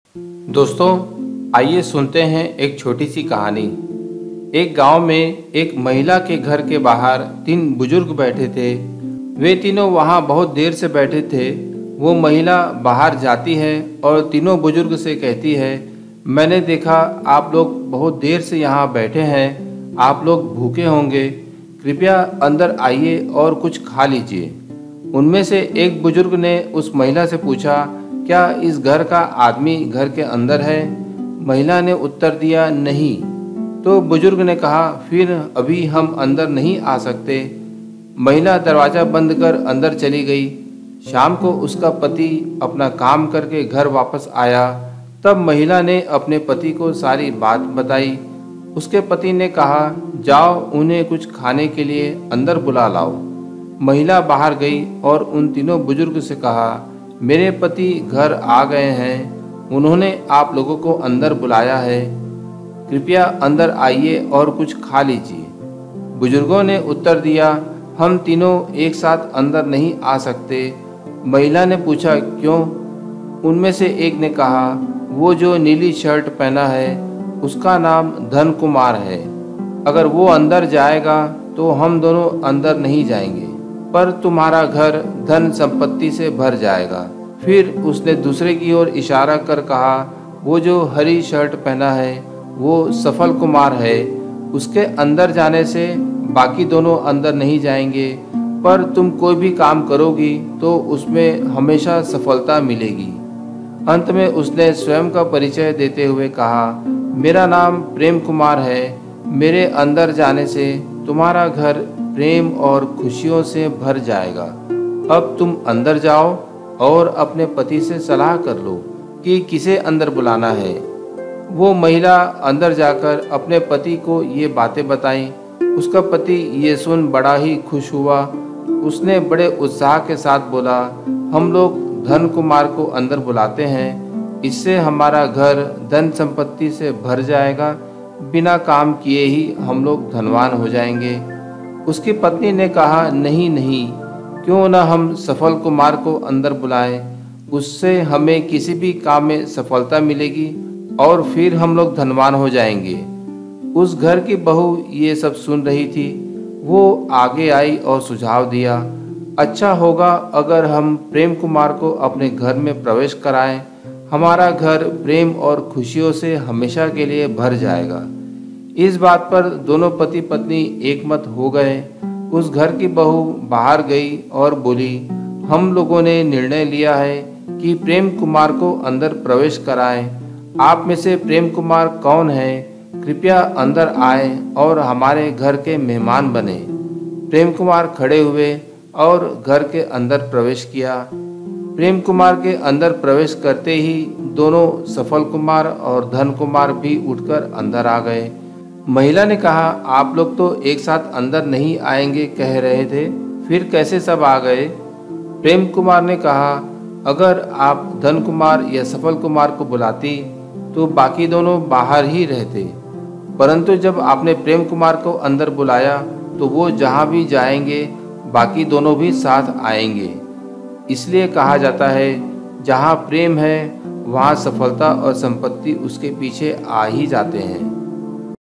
दोस्तों, आइए सुनते हैं एक छोटी सी कहानी। एक गांव में एक महिला के घर के बाहर 3 बुजुर्ग बैठे थे। वे तीनों वहां बहुत देर से बैठे थे। वो महिला बाहर जाती है और तीनों बुजुर्ग से कहती है, मैंने देखा आप लोग बहुत देर से यहाँ बैठे हैं, आप लोग भूखे होंगे, कृपया अंदर आइए और कुछ खा लीजिए। उनमें से एक बुजुर्ग ने उस महिला से पूछा, क्या इस घर का आदमी घर के अंदर है? महिला ने उत्तर दिया, नहीं। तो बुजुर्ग ने कहा, फिर अभी हम अंदर नहीं आ सकते। महिला दरवाज़ा बंद कर अंदर चली गई। शाम को उसका पति अपना काम करके घर वापस आया। तब महिला ने अपने पति को सारी बात बताई। उसके पति ने कहा, जाओ उन्हें कुछ खाने के लिए अंदर बुला लाओ। महिला बाहर गई और उन तीनों बुजुर्ग से कहा, मेरे पति घर आ गए हैं, उन्होंने आप लोगों को अंदर बुलाया है, कृपया अंदर आइए और कुछ खा लीजिए। बुजुर्गों ने उत्तर दिया, हम तीनों एक साथ अंदर नहीं आ सकते। महिला ने पूछा, क्यों? उनमें से एक ने कहा, वो जो नीली शर्ट पहना है उसका नाम धन कुमार है, अगर वो अंदर जाएगा तो हम दोनों अंदर नहीं जाएंगे, पर तुम्हारा घर धन संपत्ति से भर जाएगा। फिर उसने दूसरे की ओर इशारा कर कहा, वो जो हरी शर्ट पहना है वो सफल कुमार है, उसके अंदर जाने से बाकी दोनों अंदर नहीं जाएंगे, पर तुम कोई भी काम करोगी तो उसमें हमेशा सफलता मिलेगी। अंत में उसने स्वयं का परिचय देते हुए कहा, मेरा नाम प्रेम कुमार है, मेरे अंदर जाने से तुम्हारा घर प्रेम और खुशियों से भर जाएगा। अब तुम अंदर जाओ और अपने पति से सलाह कर लो कि किसे अंदर बुलाना है। वो महिला अंदर जाकर अपने पति को ये बातें बताईं। उसका पति ये सुन बड़ा ही खुश हुआ। उसने बड़े उत्साह के साथ बोला, हम लोग धन कुमार को अंदर बुलाते हैं, इससे हमारा घर धन संपत्ति से भर जाएगा, बिना काम किए ही हम लोग धनवान हो जाएंगे। उसकी पत्नी ने कहा, नहीं नहीं, क्यों न हम सफल कुमार को अंदर बुलाएं, उससे हमें किसी भी काम में सफलता मिलेगी और फिर हम लोग धनवान हो जाएंगे। उस घर की बहू ये सब सुन रही थी। वो आगे आई और सुझाव दिया, अच्छा होगा अगर हम प्रेम कुमार को अपने घर में प्रवेश कराएं, हमारा घर प्रेम और खुशियों से हमेशा के लिए भर जाएगा। इस बात पर दोनों पति पत्नी एकमत हो गए। उस घर की बहू बाहर गई और बोली, हम लोगों ने निर्णय लिया है कि प्रेम कुमार को अंदर प्रवेश कराएं। आप में से प्रेम कुमार कौन है? कृपया अंदर आए और हमारे घर के मेहमान बने। प्रेम कुमार खड़े हुए और घर के अंदर प्रवेश किया। प्रेम कुमार के अंदर प्रवेश करते ही दोनों सफल कुमार और धन कुमार भी उठकर अंदर आ गए। महिला ने कहा, आप लोग तो एक साथ अंदर नहीं आएंगे कह रहे थे, फिर कैसे सब आ गए? प्रेम कुमार ने कहा, अगर आप धन कुमार या सफल कुमार को बुलाती तो बाकी दोनों बाहर ही रहते, परंतु जब आपने प्रेम कुमार को अंदर बुलाया तो वो जहाँ भी जाएंगे बाकी दोनों भी साथ आएंगे। इसलिए कहा जाता है, जहाँ प्रेम है वहाँ सफलता और संपत्ति उसके पीछे आ ही जाते हैं।